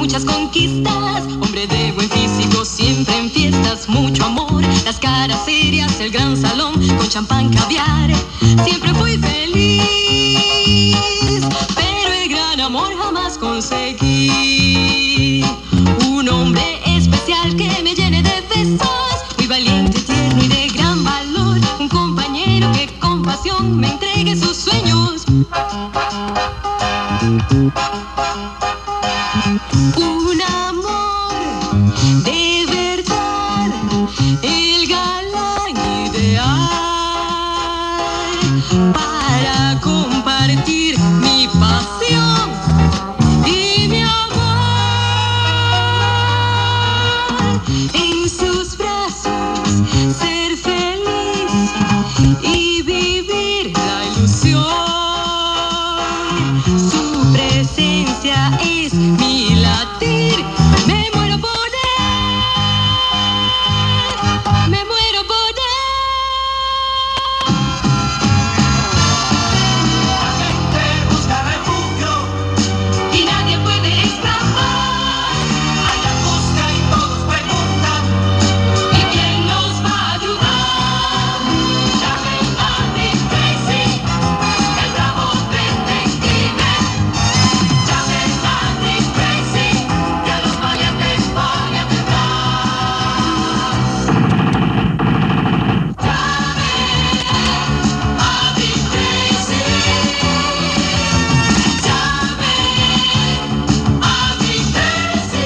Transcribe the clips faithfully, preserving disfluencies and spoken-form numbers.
muchas conquistas, hombre de buen físico, siempre en fiestas, mucho amor, las caras serias, el gran salón con champán, caviar. Siempre fui feliz, pero el gran amor jamás conseguí. Un hombre especial que me llene de besos, muy valiente, tierno y de gran valor. Un compañero que con pasión me entregue sus sueños. Un amor de verdad, el galán ideal para compartir mi pasión y mi amor. En sus brazos ser feliz y vivir la ilusión. Su presencia es mi latir. Me muero por él, me muero por él. La gente busca refugio y nadie puede escapar. Allá busca y todos preguntan, ¿y quién nos va a ayudar? Llamen a Dick Tracy, el bravo detective. Llamen a Dick Tracy, que a los valientes van a aterrar. Llamen a Dick Tracy. Llamen a Dick Tracy.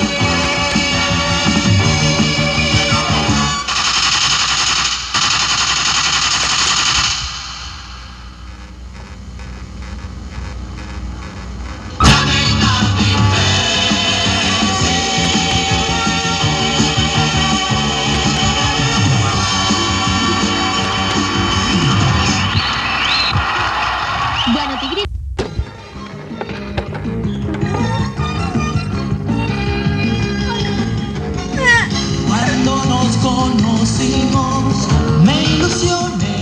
Bueno, Tigrito. Cuando nos conocimos, me ilusioné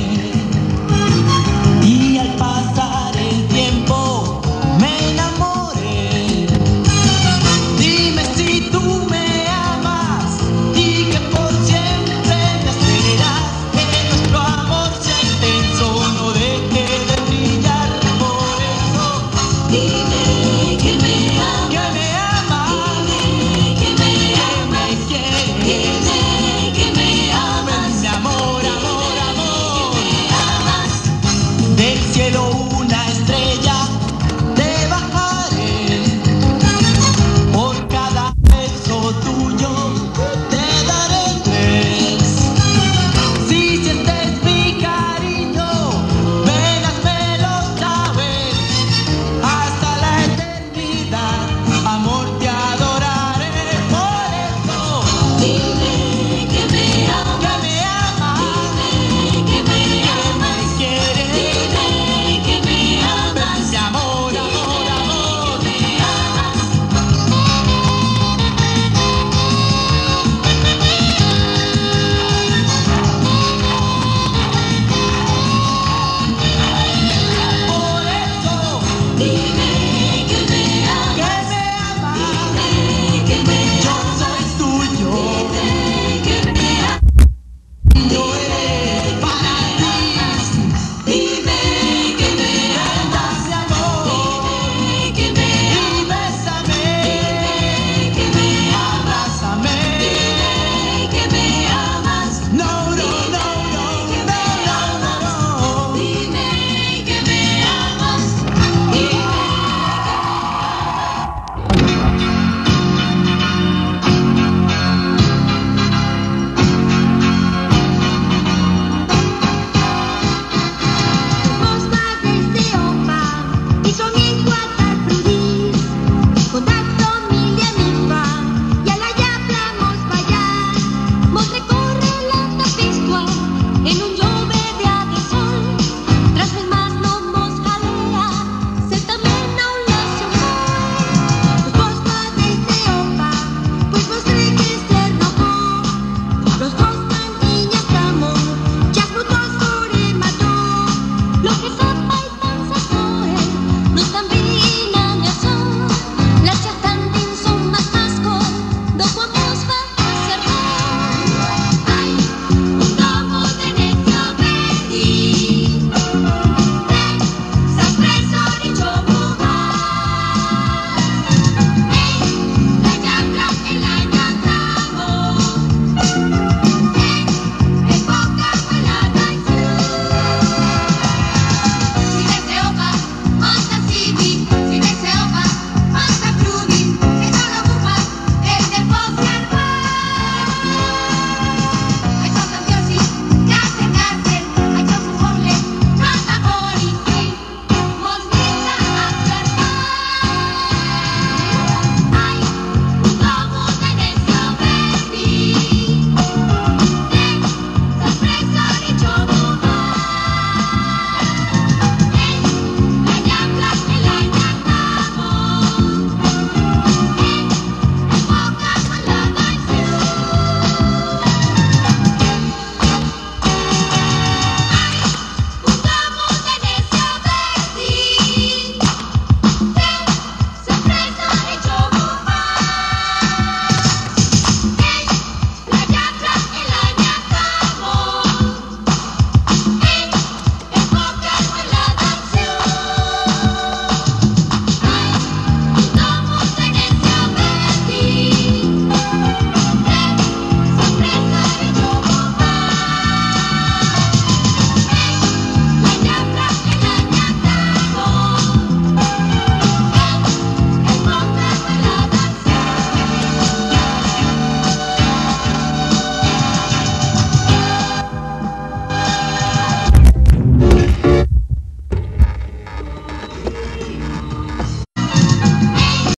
y al pasar el tiempo me enamoré. Dime si tú me amas y que por siempre me esperas, que nuestro amor sea intenso, no deje de brillar. Por eso dime que me amas, que me amas, dime que me amas, que me quieres, dime que me amas, mi amor, amor, amor, que me amas. Del cielo una estrella te bajaré, por cada beso tuyo te daré tres. Si sientes mi cariño, venas me lo sabes, hasta la eternidad, amor, te adoraré. Por eso dime que me amas, que me amas, dime que me amas, que me quieres, dime que me amas, mi amor, amor, amor, que me amas. Por eso dime